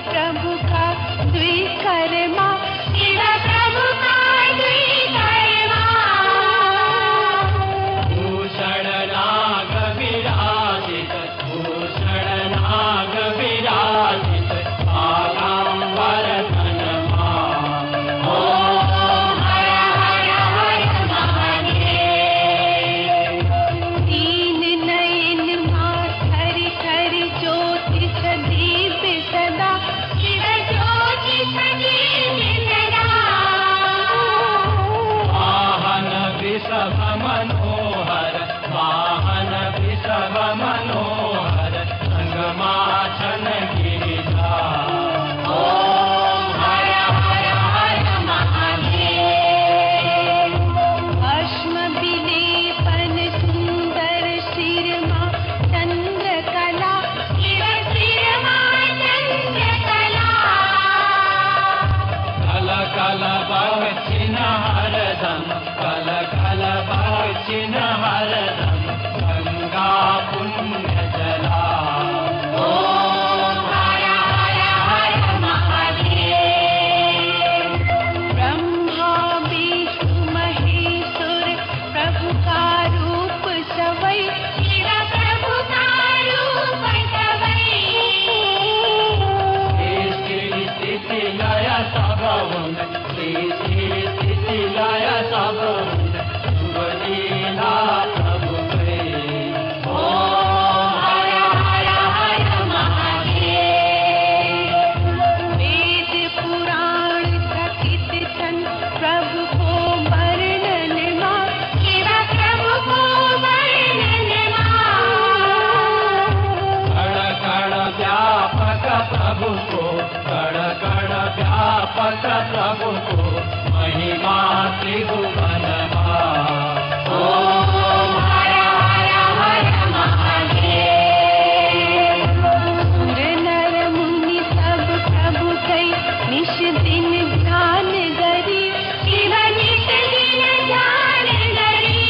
प्रभु का द्विकर्मा, शिव प्रभु का द्विकर्मा। भूषण नाग विराजित, भूषण नाग विराजित, बागांबर धनमा। ओम हर हर हर महादेव। तीन नयन माथर कर ज्योतिष दीप सदा, शिव ज्योतिष दीप सदा। वाहन वृषभ मनोहर, वाहन वृषभ मनोहर, संगमाचन गिरिधार। ओम हर हर हर महादेव। भस्म विलेपन सुंदर सिरमा, चंद्रकला, शिव सिरमा चंद्रकला। कल कल बचिन हरदम, कल कल बचिन हरदम, गंगा पुण्य जला। ओम हर हर हर महादेव। ब्रह्मा विष्णु महेश्वर प्रभु का रूप सवै, शिव प्रभु का रूप सवै। सृष्टि स्थिति लय सब उन, सृष्टि स्थिति लय सब उन, शुभ लीला प्रभु के। ओम हर हर हर महादेव। वेद पुराण कथित छन प्रभु को वर्णन मा, शिव प्रभु को वर्णन मा। कण कण व्यापक प्रभु को, कण कण व्यापक प्रभु को, महिमा त्रिभुवन मा। ओम हर हर हर महादेव। सुर नर मुनि सब प्रभु कई, निश दिन ध्यान गरी, शिव निश दिन ध्यान गरी।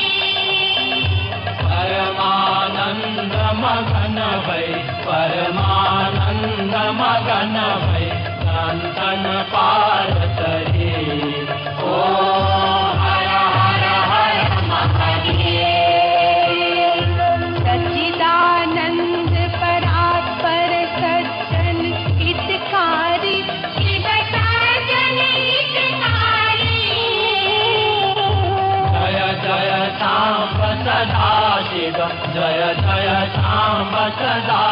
परमानंद मगन भई, परमानंद मगन भई, संतन पारतरी। ओम हर हर हर महादेव। सच्चिदानंद परात्पर सज्जन हितकारी, शिव सज्जन हितकारी। जय जय सांब सदा शिव, जय जय सांब सदा